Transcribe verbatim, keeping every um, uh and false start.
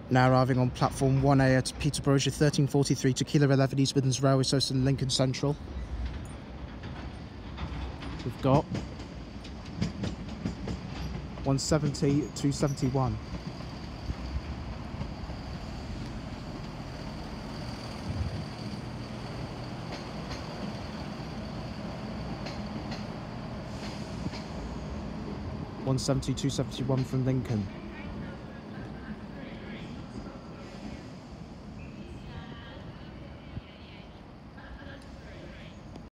Now arriving on platform one A at Peterborough, thirteen forty-three to Kilo eleven East Midlands Railway Station, Lincoln Central. We've got one seventy, two seventy-one. one seventy, two seventy-one from Lincoln.